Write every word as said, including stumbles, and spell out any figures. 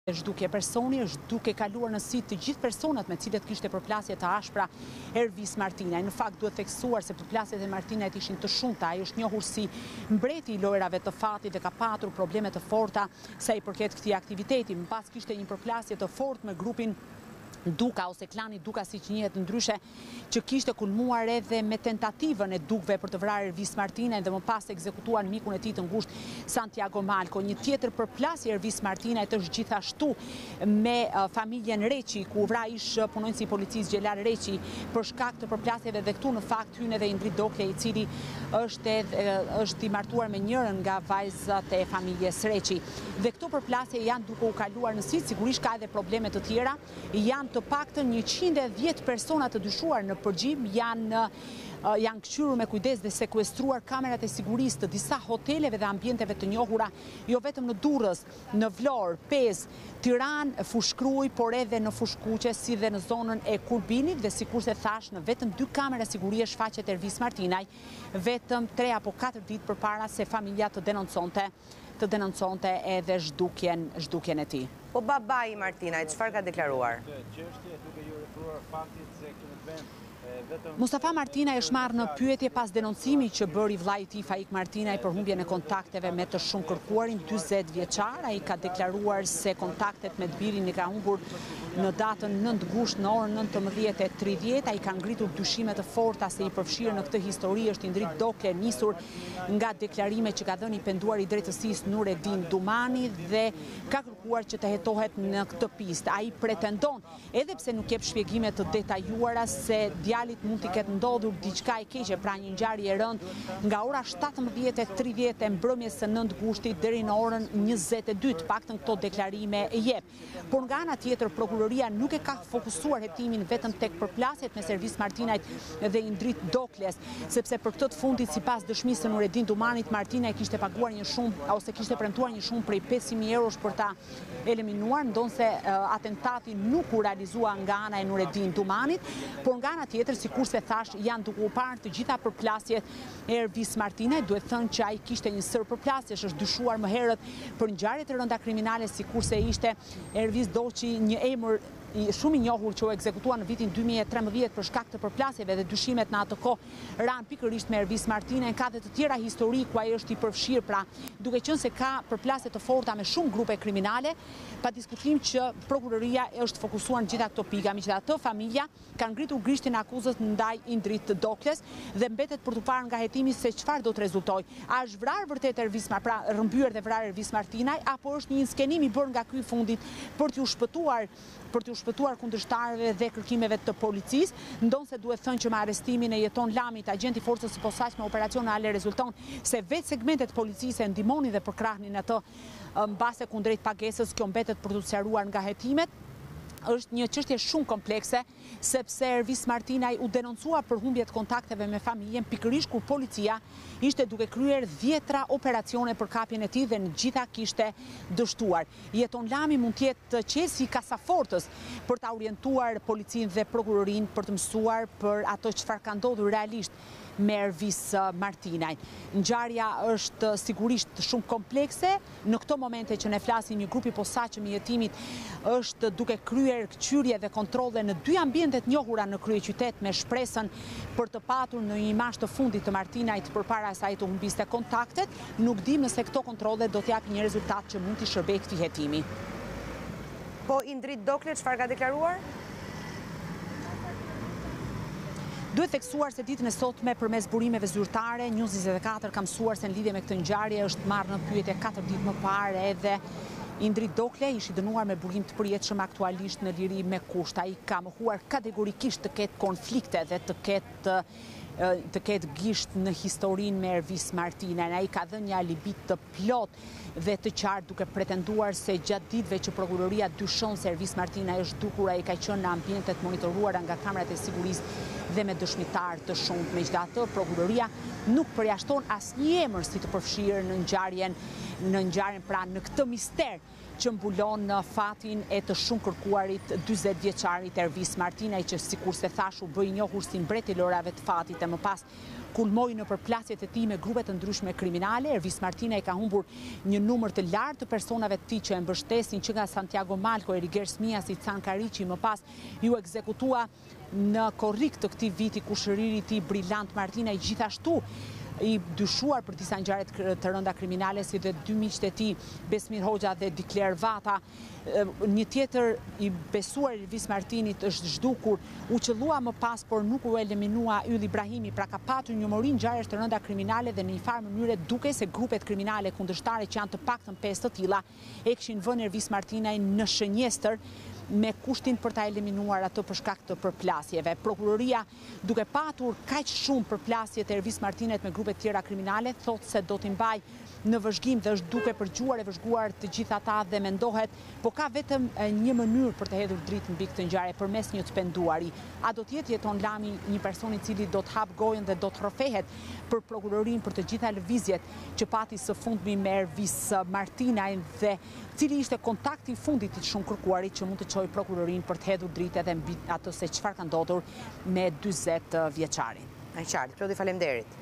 Zhdukje personi është duke kaluar në sy të gjithë personat me cilët kishte përplasje të ashpra Ervis Martinaj. Në fakt duhet theksuar se përplasjet e Martinajt ishin të shumta. Ai është njohur si mbreti i lojrave të fatit dhe ka patur probleme të forta sa i përket këtij aktiviteti. Më pas kishte një përplasje të fortë me grupin Duka ose klani Duka siç njihet ndryshe, që kishte kulmuar edhe me tentativën e dukve për të vrarë Ervis Martinaj dhe më pas ekzekutuar mikun e tij të ngushtë Santiago Malko. Një tjetër përplasje Ervis Martinajt është gjithashtu me familjen Reqi, ku vra ish punonjësi i policisë Gjelar Reqi për shkak të përplasjeve dhe këtu në fakt hyn edhe Indrit Dokle, i cili është edhe është i martuar me njërin nga vajzat e familjes Reqi. Dhe këto përplasje janë duke u kaluar në sy, sigurisht ka edhe probleme të tjera. Janë të paktën njëqind e dhjetë persona të dyshuar në përgjim, janë janë kthyer me kujdes dhe sekuestruar kamerat e sigurisë të disa hoteleve dhe ambienteve të njohura, jo vetëm në Durrës, në Vlorë, Pezë, Tiranë, Fushkruj, por edhe në Fushkuqe, si dhe në zonën e Kurbinit, dhe sikurse thash, në vetëm dy kamera sigurie shfaqet Ervis Martinaj, vetëm tre apo katër ditë përpara se familja të denonconte të denonconte edhe zhdukjen, zhdukjen e tij. Po babai i Martinaj, çfarë ka deklaruar? Mustafa Martinaj është marrë në pyetje pas denoncimi që bëri vllai i tij Faik Martinaj për humbjen e kontakteve me të shumë kërkuarin dyzet vjeçar. Ai ka deklaruar se kontaktet me Birin i ka humbur në datën nëntë gusht në orën nëntëmbëdhjetë e tridhjetë. Ai ka ngritur dyshime të forta se i përfshirë në këtë histori është Indrit Dokle, nisur nga deklarime që ka dhënë i penduar i drejtësisë Nureddin Dumani dhe ka kërkuar që të hetohet në këtë pistë. Ai pretendon, edhe pse nuk jep shpjegime të detajuara, se djalit mund t'i ketë ndodhur diçka e keqe, pra një ngjarje e rëndë nga ora shtatëmbëdhjetë e tridhjetë e mbrëmjes së nëntë gushtit deri në orën njëzet e dy, paktën këto deklarime e jep. Por nga ana tjetër, prokuroria nuk e ka fokusuar hetimin vetëm tek përplasjet mes Ervis Martinajt dhe Indrit Dokles, sepse për këtë të fundit, sipas dëshmisë së Nureddin Dumanit, Martinaj kishte paguar një shumë ose kishte premtuar një shumë prej pesë mijë eurosh për ta eliminuar, ndonse uh, atentati nuk u realizua nga ana e Nureddin Dumanit, por nga ana tjetër, sikurse thash, janë duke u parë të gjitha përplasjet e Ervis Martinaj. Duhet thënë që ai kishte një sër përplasjesh, është dyshuar më herët për ngjarje të rënda kriminale, sikurse ishte Ervis Doçi, një emër shumë i njohur që u ekzekutua në vitin dy mijë e trembëdhjetë për shkak të përplasjeve dhe dyshimet në atë kohë ran pikërisht me Ervis Martinaj. Ka dhe të tjera histori ku ai është i përfshirë, pra duke qenë se ka përplasje të forta me shumë grupe kriminale, pa diskutim që prokuroria është fokusuar në gjitha këto pika. Megjithatë, familja ka ngritur grishtin e akuzës ndaj Indrit Dokles dhe mbetet për të parë nga hetimi se çfarë do të rezultojë. A është vrarë vërtet Ervis Martinaj, pra rrëmbyer dhe vrarë Ervis Martinaj, apo është një skenim i bërë nga ky i fundit për t'u shpëtuar për t'u shpëtuar kundërshtarëve dhe kërkimeve të policisë, ndonse duhet thënë që me arrestimin e Jeton Lamit, agjenti i forcës së posaçme operacionale, rezulton se vetë segmentet policisë e ndihmonin dhe përkrahnin atë mbase kundrejt pagesës. Kjo mbetet për t'u sqaruar nga hetimet. Është një çështje shumë komplekse, sepse Ervis Martinaj u denoncua për humbje të kontakteve me familjen, pikërisht kur policia ishte duke kryer dhjetra operacione për kapjen e tij dhe në gjitha kishte dështuar. Jeton Lami mund të jetë qesi i kasafortës për ta orientuar policinë dhe prokurorinë për të mësuar për ato çfarë ka ndodhur realisht me Ervis Martinaj. Ngjarja është sigurisht shumë komplekse. Në këto momente që ne flasim, një grup i posaçëm i hetimit është duke kryer kçyrje dhe kontrolle në dy ambiente të njohura në kryeqytet, me shpresën për të patur në një imazh të fundit të Martinajt përpara se ai të humbiste kontaktet. Nuk dim nëse këto kontrolle do të japin një rezultat që mund t'i shërbejë këtij hetimi. Po Indrit Dokle çfarë ka deklaruar? Duhet theksuar se ditën e sotme përmes burimeve zyrtare, News njëzet e katër ka mësuar se në lidhje me këtë ngjarje është marrë në pyetje katër ditë më parë edhe Indrit Dokle, ishi dënuar me burim të përjetshëm aktualisht në liri me kusht. Ai ka mohuar kategorikisht të ketë konflikte dhe të ketë të ketë gisht në historinë me Ervis Martinaj. Ai ka dhënë një alibi të plot dhe të qartë, duke pretenduar se gjatë ditëve që prokuroria dyshon se Ervis Martinaj është dukur, ai ka qenë në ambientet monitoruara nga kamerat e sigurisë dhe me dëshmitar të shumtë. Megjithatë, prokuroria nuk përjashton asnjë emër si të përfshirë në ngjarjen në ngjarjen pra në këtë mister që mbulon fatin e të shumë kërkuarit dyzet vjeçarit Ervis Martinaj, që sikur se thash u bë i njohur si mbreti i lorave të fatit e më pas kulmoi në përplasjet e tij me grupe të ndryshme kriminale. Ervis Martinaj ka humbur një numër të lartë të personave të tij që e mbështesin, që nga Santiago Malko, Eriger Smia, si Canka Riçi, më pas ju ekzekutua në korrik të këtij viti kushëriri i tij Brillant Martinaj, gjithashtu i dyshuar për disa ngjarje të rënda kriminale, si dhe dy miqtë e tij, Besmir Hoxha dhe Dikler Vata. Një tjetër i besuar Ervis Martinit është zhdukur, u qellua më pas, por nuk u eliminua Yll Ibrahimi, pra ka patur një morin ngjarjesh të rënda kriminale dhe në një farë mënyre duke se grupet kriminale kundërshtare, që janë të paktën pesë të tilla, e kishin vënë Ervis Martinaj në shënjestër, me kushtin për ta eliminuar ato për shkak të përplasjeve. Prokuroria, duke patur kaq shumë përplasje të Ervis Martinajt me grupe tjera kriminale, thotë se do t'i mbaj në vëzhgim dhe është duke përgjuar e vëzhguar të gjitha ata dhe mendohet, po ka vetëm një mënyrë për të hedhur dritë mbi këtë ngjarje, përmes një të penduari. A do të jetë Jeton Lami një person i cili do të hap gojën dhe do të rrëfehet për prokurorinë për të gjitha lëvizjet që pati së fundmi me Ervis Martinajn, dhe cili ishte kontakti i fundit i shumë kërkuarit që mund të çojë prokurorinë për të hedhur dritë edhe mbi ato se çfarë ka ndodhur me dyzet vjeçarin. Ai qartë, Klodi, faleminderit.